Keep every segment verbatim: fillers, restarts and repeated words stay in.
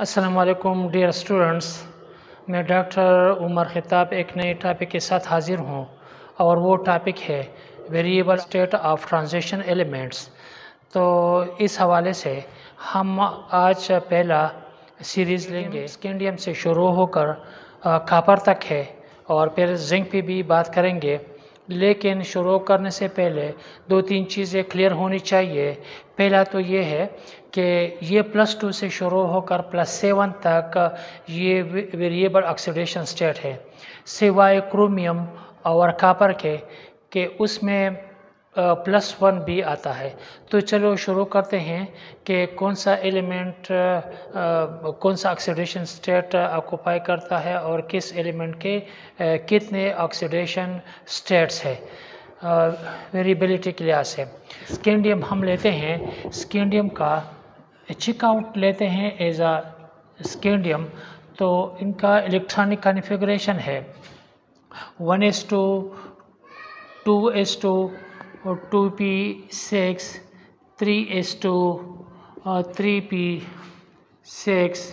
अस्सलाम वालेकुम dear students, मैं डॉक्टर उमर खिताब एक नए टॉपिक के साथ हाज़िर हूँ और वो टॉपिक है variable state of transition elements. तो इस हवाले से हम आज पहला सीरीज़ लेंगे। स्कैंडियम से शुरू होकर कॉपर तक है और फिर जिंक पे भी बात करेंगे, लेकिन शुरू करने से पहले दो तीन चीज़ें क्लियर होनी चाहिए। पहला तो ये है कि ये प्लस टू से शुरू होकर प्लस सेवन तक ये वेरिएबल ऑक्सीडेशन स्टेट है, सिवाय क्रोमियम और कॉपर के कि उसमें प्लस वन भी आता है। तो चलो शुरू करते हैं कि कौन सा एलिमेंट कौन सा ऑक्सीडेशन स्टेट ऑक्यूपाई करता है और किस एलिमेंट के आ, कितने ऑक्सीडेशन स्टेट्स है वेरिएबिलिटी के लिहाज से। स्कैंडियम हम लेते हैं, स्कैंडियम का चेकआउट लेते हैं एज आ स्कैंडियम। तो इनका इलेक्ट्रॉनिक कॉन्फ़िगरेशन है one S two, two S two और two P six, three S two और three P six,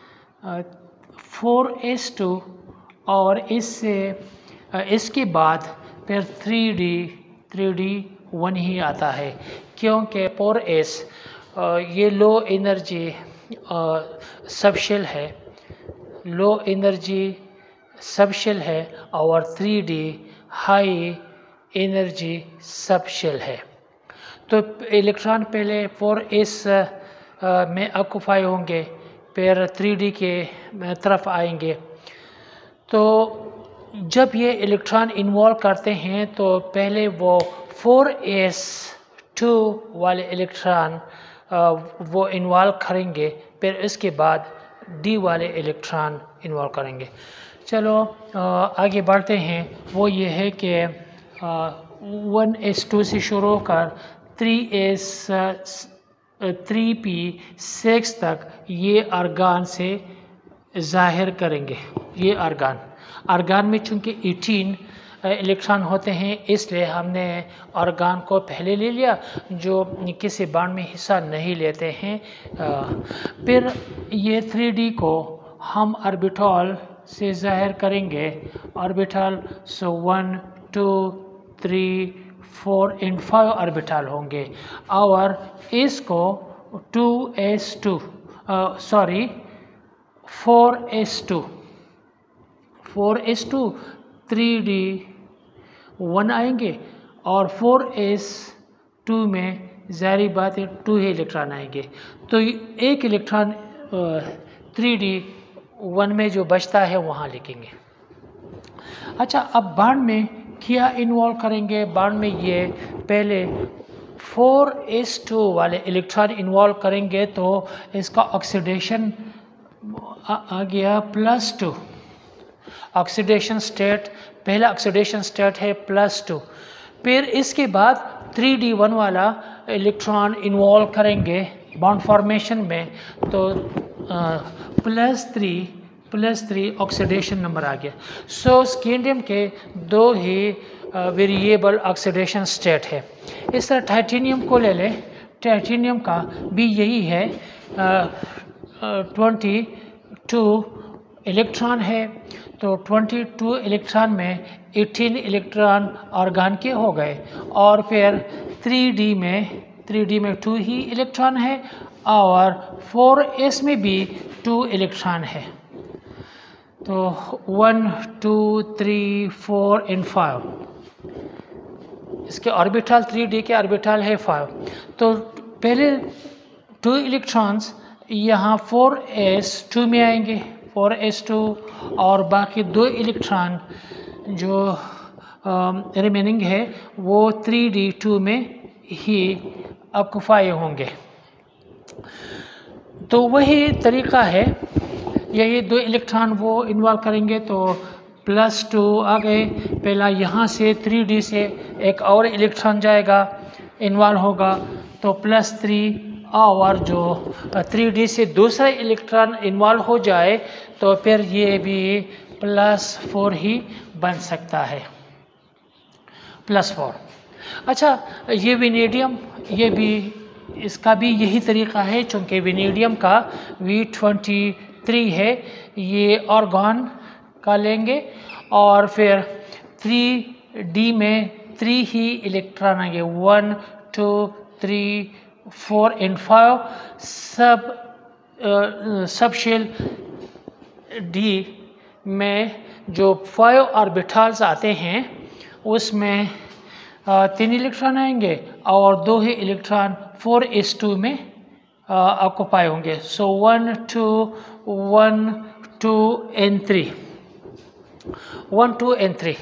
four S two और इससे इसके बाद फिर three D three D one ही आता है, क्योंकि फोर एस ये लो एनर्जी सबशेल है, लो एनर्जी सबशेल है और three D high energy subshell है। तो इलेक्ट्रॉन पहले फोर एस में ऑक्यूपाई होंगे, फिर थ्री डी के तरफ आएंगे। तो जब ये इलेक्ट्रॉन इन्वॉल्व करते हैं तो पहले वो फोर एस टू वाले इलेक्ट्रॉन वो इन्वॉल्व करेंगे, फिर इसके बाद डी वाले इलेक्ट्रॉन इन्वॉल्व करेंगे। चलो आगे बढ़ते हैं। वो ये है कि वन एस टू से शुरू होकर three S three P six तक ये आर्गान से ज़ाहिर करेंगे। ये आर्गान आर्गान में चूँकि एटीन इलेक्ट्रॉन होते हैं, इसलिए हमने आर्गान को पहले ले लिया जो किसी बांड में हिस्सा नहीं लेते हैं। फिर ये थ्री डी को हम ऑर्बिटल से ज़ाहिर करेंगे। Orbital so one two three four and five orbital होंगे और इसको two S two sorry four S two four S two three D one आएंगे और फोर एस टू में ज़ाहिर बात है टू ही इलेक्ट्रॉन आएंगे। तो एक इलेक्ट्रॉन थ्री डी वन में जो बचता है वहाँ लिखेंगे। अच्छा, अब बांड में क्या इन्वॉल्व करेंगे? बांड में ये पहले फोर एस टू वाले इलेक्ट्रॉन इन्वॉल्व करेंगे तो इसका ऑक्सीडेशन आ, आ गया प्लस टू। ऑक्सीडेशन स्टेट पहला ऑक्सीडेशन स्टेट है प्लस टू। फिर इसके बाद थ्री डी वन वाला इलेक्ट्रॉन इन्वॉल्व करेंगे बॉन्ड फॉर्मेशन में, तो plus three plus three oxidation number आ गया। सो स्कैंडियम के दो ही वेरिएबल ऑक्सीडेशन स्टेट है। इस तरह टाइटेनियम को ले लें, टाइटेनियम का भी यही है, ट्वेंटी टू इलेक्ट्रॉन है। तो ट्वेंटी टू इलेक्ट्रॉन में एटीन इलेक्ट्रॉन आर्गान के हो गए और फिर थ्री डी में थ्री डी में टू ही इलेक्ट्रॉन है और फोर एस में भी टू इलेक्ट्रॉन है। तो one two three four and five इसके ऑर्बिटल, थ्री डी के ऑर्बिटल है फाइव। तो पहले टू इलेक्ट्रॉन्स यहाँ फोर एस टू में आएंगे, फोर एस टू, और बाकी दो इलेक्ट्रॉन जो रिमेनिंग है वो थ्री डी टू में ही ऑक्यूपाई होंगे। तो वही तरीका है, यही दो इलेक्ट्रॉन वो इन्वॉल्व करेंगे। तो प्लस टू आ गए, पहला यहाँ से थ्री डी से एक और इलेक्ट्रॉन जाएगा इन्वॉल्व होगा, तो प्लस थ्री, और जो थ्री डी से दूसरा इलेक्ट्रॉन इन्वॉल्व हो जाए तो फिर ये भी प्लस फोर ही बन सकता है, प्लस फोर। अच्छा, ये वेनेडियम ये भी इसका भी यही तरीका है, चूँकि वेनेडियम का वी ट्वेंटी थ्री है, ये ऑर्गन का लेंगे और फिर थ्री डी में थ्री ही इलेक्ट्रॉन आएंगे, one two three four and five. Sub सब शेल डी में जो फाइव ऑर्बिटल्स आते हैं उसमें तीन इलेक्ट्रॉन आएंगे और दो ही इलेक्ट्रॉन फोर एस टू में ऑक्यूपाई होंगे। So one two one two and three, one two and three,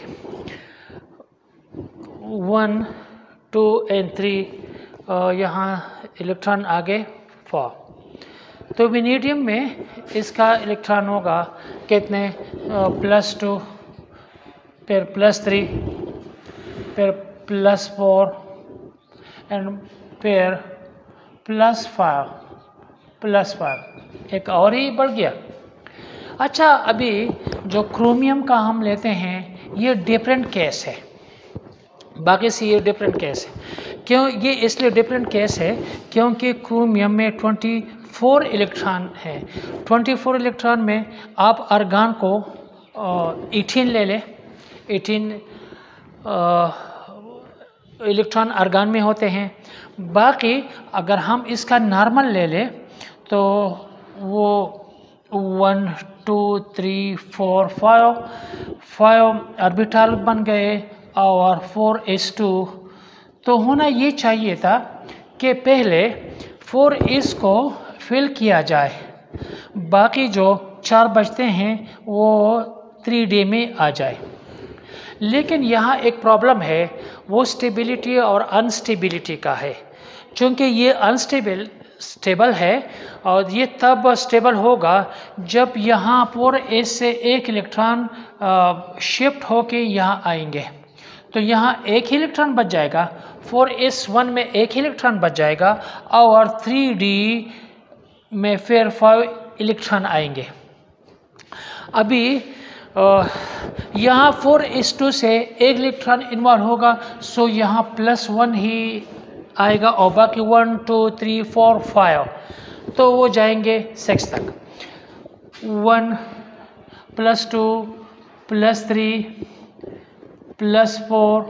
one two and three, यहाँ इलेक्ट्रॉन आगे फोर। तो वेनेडियम में इसका इलेक्ट्रॉन होगा कितने, प्लस टू, फिर प्लस थ्री, फिर प्लस फोर एंड फिर प्लस फाइव, प्लस फाइव, एक और ही बढ़ गया। अच्छा, अभी जो क्रोमियम का हम लेते हैं ये डिफरेंट केस है, बाकी से ये डिफरेंट केस है। क्यों ये इसलिए डिफरेंट केस है क्योंकि क्रोमियम में ट्वेंटी फोर इलेक्ट्रॉन है। ट्वेंटी फोर इलेक्ट्रॉन में आप आर्गन को एटीन ले लें, एटीन इलेक्ट्रॉन आर्गन में होते हैं। बाकी अगर हम इसका नॉर्मल ले लें तो वो one two three four five five orbital बन गए और फोर एस टू। तो होना ये चाहिए था कि पहले फोर एस को फिल किया जाए, बाकी जो चार बचते हैं वो थ्री डी में आ जाए। लेकिन यहाँ एक प्रॉब्लम है, वो स्टेबिलिटी और अनस्टेबिलिटी का है। चूँकि ये अनस्टेबल स्टेबल है और ये तब स्टेबल होगा जब यहाँ फोर एस से एक इलेक्ट्रॉन शिफ्ट होके यहाँ आएंगे, तो यहाँ एक ही इलेक्ट्रॉन बच जाएगा, फोर एस वन में एक ही इलेक्ट्रॉन बच जाएगा और थ्री डी में फिर फाइव इलेक्ट्रॉन आएंगे। अभी यहाँ फोर एस टू से एक इलेक्ट्रॉन इन्वॉल्व होगा, सो यहाँ प्लस वन ही आएगा और बाकी one two three four five, तो वो जाएंगे सिक्स तक। One plus two plus three plus four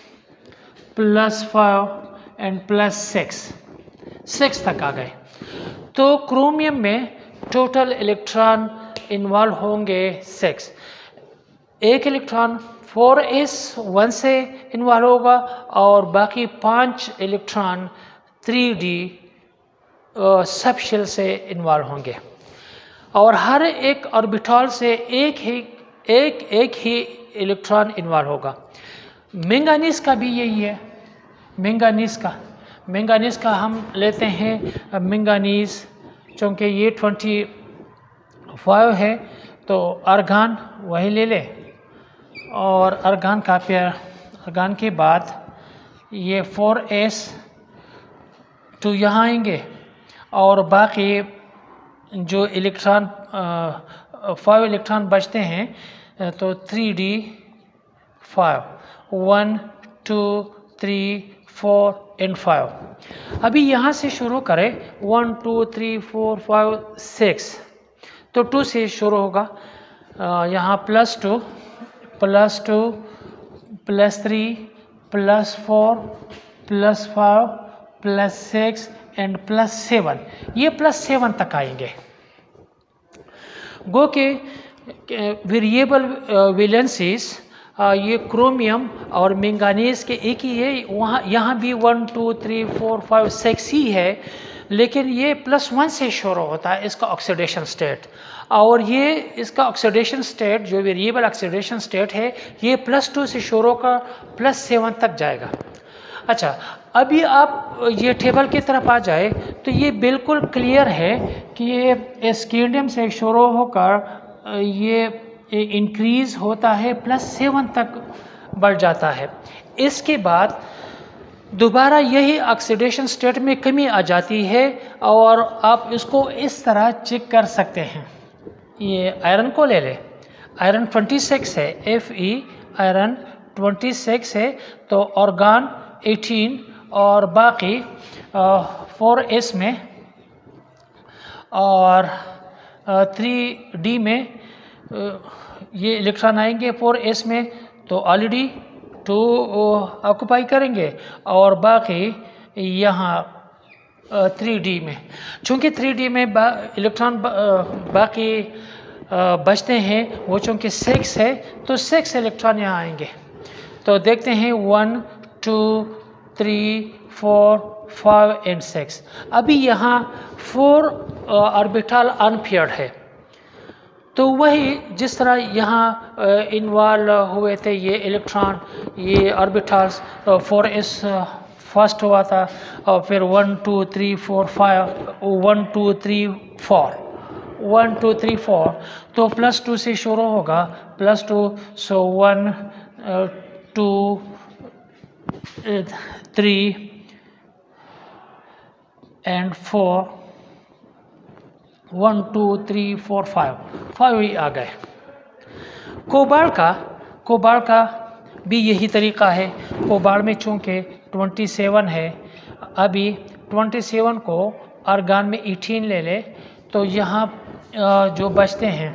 plus five and plus six, six तक आ गए। तो क्रोमियम में टोटल इलेक्ट्रॉन इन्वॉल्व होंगे सिक्स। एक इलेक्ट्रॉन फोर एस वन से इन्वॉल्व होगा और बाकी पांच electron three D subshell से इन्वॉल्व होंगे और हर एक ऑर्बिटल से एक ही एक एक ही इलेक्ट्रॉन इन्वॉल्व होगा। मैंगानीज का भी यही है। मैंगानीज का मैंगानीज का हम लेते हैं मैंगानीज, चूँकि ये ट्वेंटी फाइव है तो आर्गन वही ले ले और आर्गन का फिर आर्गन के बाद ये फोर एस टू यहाँ आएंगे और बाकी जो इलेक्ट्रॉन फाइव इलेक्ट्रॉन बचते हैं तो three D five, one two three four and five. अभी यहाँ से शुरू करें, one two three four five six, तो टू से शुरू होगा। यहाँ plus two plus two plus three plus four plus five plus six and plus seven, ये प्लस सेवन तक आएंगे। गो के वेरिएबल वैलेंसीज ये क्रोमियम और मैंगानीज के एक ही है। वहाँ यहाँ भी one two three four five six ही है, लेकिन ये प्लस वन से शुरू होता है इसका ऑक्सीडेशन स्टेट, और ये इसका ऑक्सीडेशन स्टेट जो वेरिएबल ऑक्सीडेशन स्टेट है ये प्लस टू से शुरू होकर प्लस सेवन तक जाएगा। अच्छा, अभी आप ये टेबल की तरफ आ जाए तो ये बिल्कुल क्लियर है कि ये स्केंडियम से शुरू होकर ये इंक्रीज होता है प्लस सेवन तक बढ़ जाता है। इसके बाद दोबारा यही ऑक्सीडेशन स्टेट में कमी आ जाती है और आप इसको इस तरह चेक कर सकते हैं। ये आयरन को ले लें, आयरन ट्वेंटी सिक्स है, F E iron twenty six है, तो ऑर्गन एटीन और बाकी फोर एस में और थ्री डी में ये इलेक्ट्रॉन आएंगे फोर एस में, तो ऑलरेडी टू ऑक्यूपाई करेंगे, और बाकी यहाँ थ्री डी में, चूँकि थ्री डी में बा, इलेक्ट्रॉन बा, बाकी बचते हैं, वो चूँकि सिक्स है तो सिक्स इलेक्ट्रॉन यहाँ आएंगे। तो देखते हैं one two three four five and six. अभी यहाँ फोर ऑर्बिटल अनपेयर्ड है, तो वही जिस तरह यहाँ इन्वॉल्व हुए थे ये इलेक्ट्रॉन, ये ऑर्बिटल्स, फोर एस फर्स्ट हुआ था और फिर one two three four five one two three four one two three four, तो प्लस टू से शुरू होगा, plus two, so one two three and four, one two three four five, five ही आ गए। कोबाल्ट का कोबाल्ट का भी यही तरीका है। कोबाल्ट में चूँकि ट्वेंटी सेवन है, अभी ट्वेंटी सेवन को आर्गन में एटीन ले ले, तो यहाँ जो बचते हैं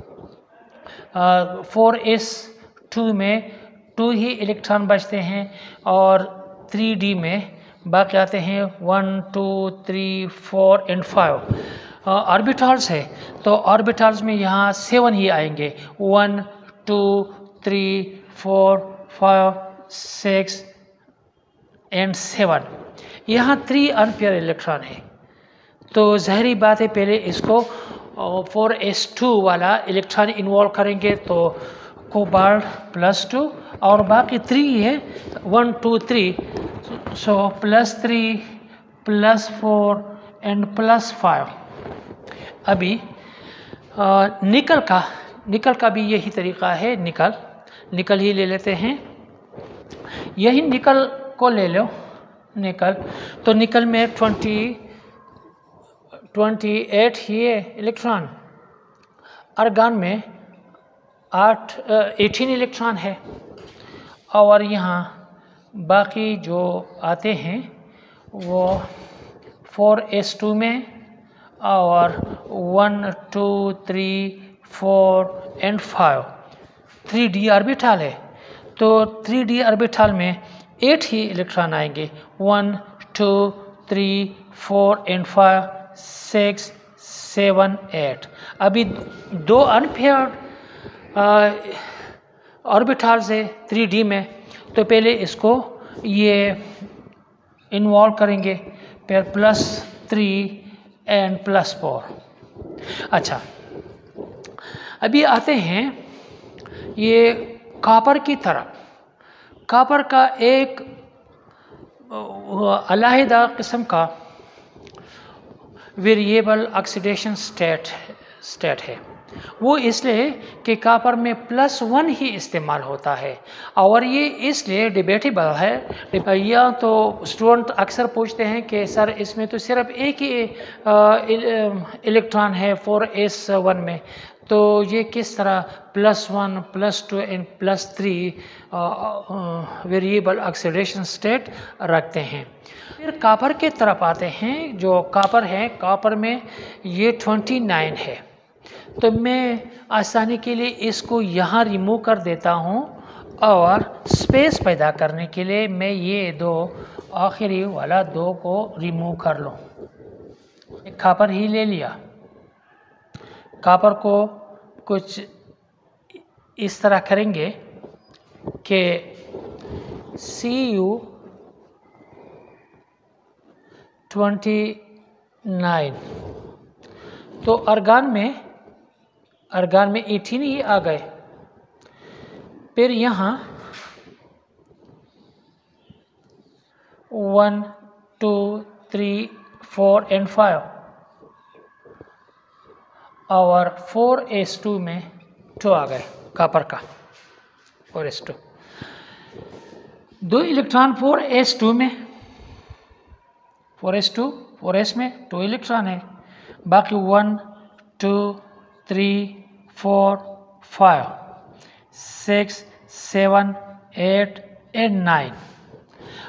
फोर एस टू में टू ही इलेक्ट्रॉन बचते हैं, और थ्री डी में बाकी आते हैं one two three four and five. Orbitals है तो ऑर्बिटल्स में यहाँ सेवन ही आएंगे, one two three four five six and seven. यहाँ थ्री अनपेयर इलेक्ट्रॉन है, तो ज़ाहिरी बात है पहले इसको फोर एस टू वाला इलेक्ट्रॉन इन्वॉल्व करेंगे, तो कोबाल्ट प्लस टू और बाकी थ्री है, one two three, so plus three plus four and plus five. अभी आ, निकल का निकल का भी यही तरीका है, निकल निकल ही ले लेते हैं, यही निकल को ले लो, निकल, तो निकल में ट्वेंटी ट्वेंटी एट ही है इलेक्ट्रॉन, आर्गन में आठ एटीन इलेक्ट्रॉन है, और यहाँ बाकी जो आते हैं वो फोर एस टू में और one two three four and five. Three D orbital है, तो थ्री डी ऑर्बिटल में एट ही इलेक्ट्रॉन आएंगे, one two three four and five six seven eight. अभी दो अनपेयर्ड ऑर्बिटल्स है थ्री डी में, तो पहले इसको ये इन्वॉल्व करेंगे, फिर plus three and plus four. अच्छा, अभी आते हैं ये कॉपर की तरफ। कॉपर का एक अलहदा किस्म का वेरिएबल ऑक्सीडेशन स्टेट स्टेट है, वो इसलिए कि कॉपर में प्लस वन ही इस्तेमाल होता है, और ये इसलिए डिबेटेबल है। या तो स्टूडेंट अक्सर पूछते हैं कि सर इसमें तो सिर्फ एक ही इलेक्ट्रॉन है फोर एस वन में, तो ये किस तरह plus one plus two and plus three variable oxidation state रखते हैं। फिर कॉपर के तरफ आते हैं, जो कॉपर है, कॉपर में ये ट्वेंटी नाइन है, तो मैं आसानी के लिए इसको यहाँ रिमूव कर देता हूँ, और स्पेस पैदा करने के लिए मैं ये दो आखिरी वाला दो को रिमूव कर लूँ। कॉपर ही ले लिया, कॉपर को कुछ इस तरह करेंगे कि सी यू ट्वेंटी नाइन, तो आर्गन में आर्गन में एटीन ही आ गए। फिर यहाँ one two three four and five, और फोर एस टू में टू आ गए, कॉपर का फोर एस टू। दो इलेक्ट्रॉन फोर एस टू में, four S two four S में टू इलेक्ट्रॉन है, बाकी one two three four five six seven eight and nine.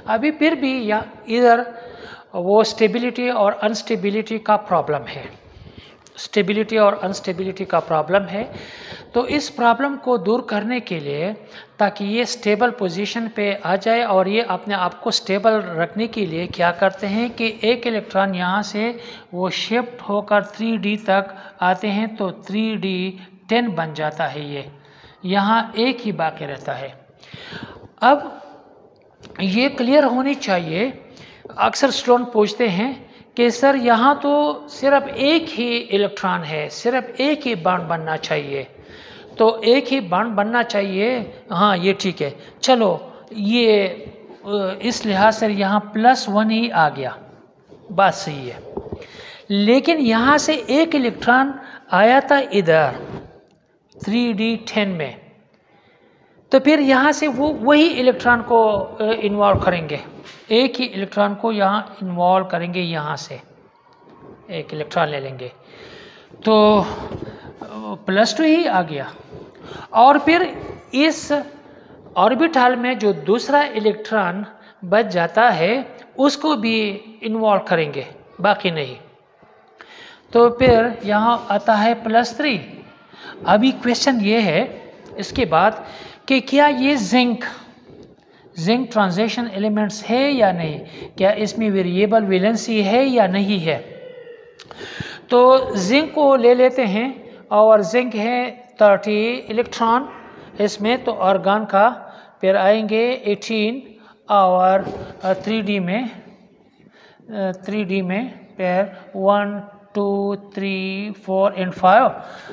अभी फिर भी या इधर वो स्टेबिलिटी और अनस्टेबिलिटी का प्रॉब्लम है, स्टेबिलिटी और अनस्टेबिलिटी का प्रॉब्लम है। तो इस प्रॉब्लम को दूर करने के लिए, ताकि ये स्टेबल पोजीशन पे आ जाए और ये अपने आप को स्टेबल रखने के लिए क्या करते हैं कि एक इलेक्ट्रॉन यहाँ से वो शिफ्ट होकर थ्री डी तक आते हैं, तो थ्री डी टेन बन जाता है। ये यहाँ एक ही बाकी रहता है। अब ये क्लियर होनी चाहिए। अक्सर स्टूडेंट पूछते हैं कि सर यहाँ तो सिर्फ एक ही इलेक्ट्रॉन है, सिर्फ एक ही बॉन्ड बनना चाहिए, तो एक ही बॉन्ड बनना चाहिए। हाँ ये ठीक है, चलो ये इस लिहाज से यहाँ प्लस वन ही आ गया, बात सही है। लेकिन यहाँ से एक इलेक्ट्रॉन आया था इधर थ्री डी टेन में, तो फिर यहाँ से वो वही इलेक्ट्रॉन को इन्वॉल्व करेंगे, एक ही इलेक्ट्रॉन को यहाँ इन्वॉल्व करेंगे, यहाँ से एक इलेक्ट्रॉन ले लेंगे, तो प्लस टू ही आ गया। और फिर इस ऑर्बिटल में जो दूसरा इलेक्ट्रॉन बच जाता है उसको भी इन्वॉल्व करेंगे, बाकी नहीं, तो फिर यहाँ आता है प्लस थ्री। अभी क्वेश्चन ये है इसके बाद कि क्या ये जिंक जिंक ट्रांजिशन एलिमेंट्स है या नहीं, क्या इसमें वेरिएबल वैलेंसी है या नहीं है। तो जिंक को ले लेते हैं और जिंक है थर्टी इलेक्ट्रॉन इसमें, तो आर्गन का फिर आएंगे एटीन और थ्री डी में थ्री डी में फिर one two three four and five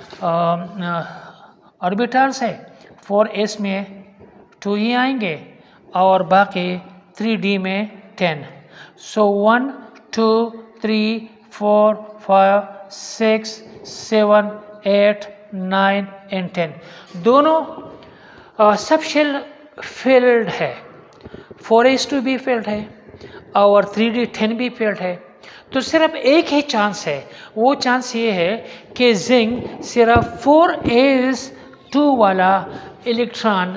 orbitals है। फोर एस में टू ही आएंगे और बाकी थ्री डी में ten. So one two three four five six seven eight nine and ten दोनों सब शेल फील्ड है, फोर एस टू भी फील्ड है और थ्री डी टेन भी फील्ड है। तो सिर्फ एक ही चांस है, वो चांस ये है कि जिंक सिर्फ फोर एस टू वाला इलेक्ट्रॉन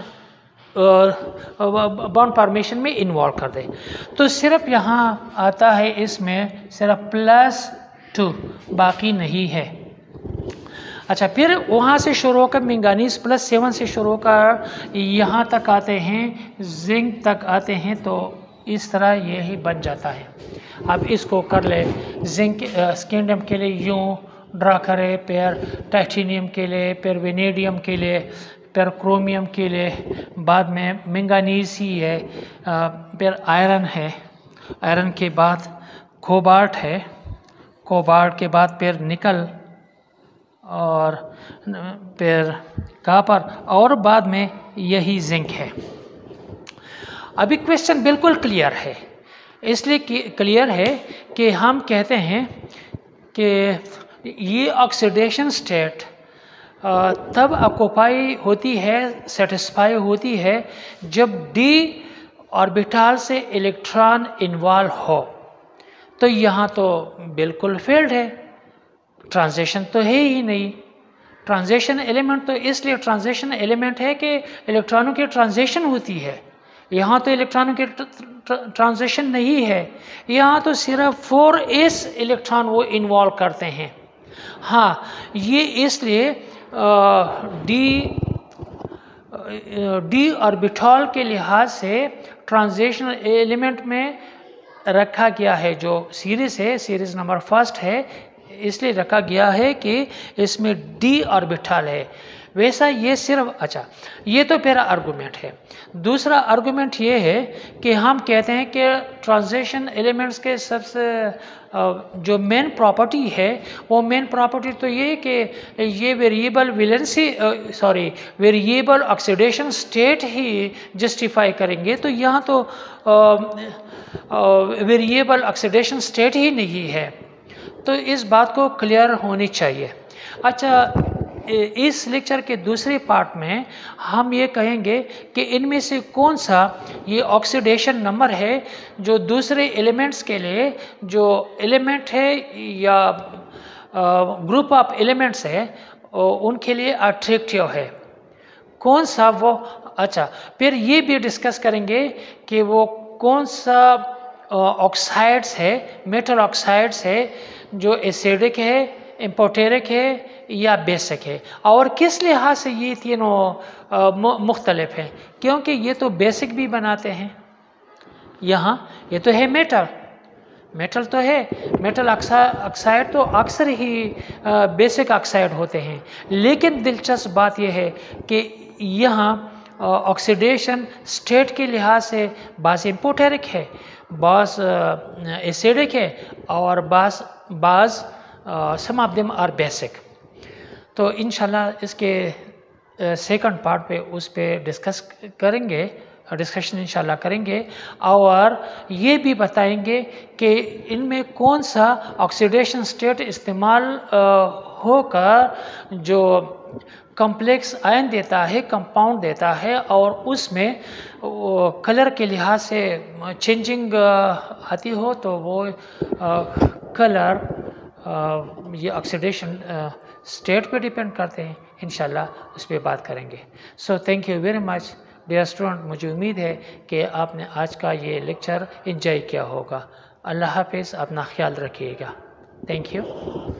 बॉन्ड फॉर्मेशन में इन्वॉल्व कर दे। तो सिर्फ यहाँ आता है इसमें सिर्फ प्लस टू, बाकी नहीं है। अच्छा, फिर वहाँ से शुरू होकर मैंगनीज प्लस सेवन से शुरू होकर यहाँ तक आते हैं, जिंक तक आते हैं, तो इस तरह ये ही बन जाता है। अब इसको कर ले, जिंक स्कैंडियम के लिए यूँ ड्रा करें, फिर टाइटेनियम के लिए, फिर वेनेडियम के लिए, फिर क्रोमियम के लिए, बाद में मैंगनीज ही है, फिर आयरन है, आयरन के बाद कोबाल्ट है, कोबाल्ट के बाद फिर निकल और फिर कॉपर और बाद में यही जिंक है। अभी क्वेश्चन बिल्कुल क्लियर है, इसलिए क्लियर है कि हम कहते हैं कि ये ऑक्सीडेशन स्टेट तब ऑक्यूपाई होती है, सेटिस्फाई होती है जब डी ऑर्बिटल से इलेक्ट्रॉन इन्वॉल्व हो। तो यहाँ तो बिल्कुल फेल्ड है, ट्रांजिशन तो है ही नहीं। ट्रांजिशन एलिमेंट तो इसलिए ट्रांजिशन एलिमेंट है कि इलेक्ट्रॉनों की ट्रांजिशन होती है, यहाँ तो इलेक्ट्रॉनों की ट्रांजिशन नहीं है, यहाँ तो सिर्फ फोर एस इलेक्ट्रॉन वो इन्वॉल्व करते हैं। हाँ, ये इसलिए डी डी ऑर्बिटल के लिहाज से ट्रांजिशनल एलिमेंट में रखा गया है, जो सीरीज है, सीरीज नंबर फर्स्ट है, इसलिए रखा गया है कि इसमें डी ऑर्बिटल है। वैसा ये सिर्फ, अच्छा ये तो पहला आर्गुमेंट है। दूसरा आर्गुमेंट ये है कि हम कहते हैं कि ट्रांजिशन एलिमेंट्स के सबसे जो मेन प्रॉपर्टी है, वो मेन प्रॉपर्टी तो ये कि ये variable valency sorry variable oxidation state ही जस्टिफाई करेंगे। तो यहाँ तो वेरिएबल ऑक्सीडेशन स्टेट ही नहीं है, तो इस बात को क्लियर होनी चाहिए। अच्छा, इस लेक्चर के दूसरे पार्ट में हम ये कहेंगे कि इनमें से कौन सा ये ऑक्सीडेशन नंबर है जो दूसरे एलिमेंट्स के लिए, जो एलिमेंट है या ग्रुप ऑफ एलिमेंट्स है, उनके लिए अट्रैक्टिव है, कौन सा वो। अच्छा, फिर ये भी डिस्कस करेंगे कि वो कौन सा ऑक्साइड्स है, मेटल ऑक्साइड्स है जो एसिडिक है, एम्पोटेरिक है या बेसिक है, और किस लिहाज से ये तीनों मुख्तलिफ हैं, क्योंकि ये तो बेसिक भी बनाते हैं। यहाँ ये तो है मेटल, मेटल तो है, मेटल ऑक्साइड तो अक्सर ही बेसिक ऑक्साइड होते हैं। लेकिन दिलचस्प बात यह है कि यहाँ ऑक्सीडेशन स्टेट के लिहाज से बाज़ एम्पोटेरिक है, बाज़ एसिडिक है और बाज़ बाज़ some of them are basic. तो इंशाल्लाह इसके सेकंड पार्ट पे उस पे डिस्कस करेंगे, डिस्कशन इंशाल्लाह करेंगे, और ये भी बताएंगे कि इनमें कौन सा ऑक्सीडेशन स्टेट इस्तेमाल होकर जो कॉम्प्लेक्स आयन देता है, कंपाउंड देता है, और उसमें कलर के लिहाज से चेंजिंग आती हो तो वो कलर ये ऑक्सीडेशन स्टेट पे डिपेंड करते हैं। इंशाल्लाह उस पर बात करेंगे। So thank you very much dear student. मुझे उम्मीद है कि आपने आज का ये लेक्चर एंजॉय किया होगा। अल्लाह हाफिज़, अपना ख्याल रखिएगा। Thank you.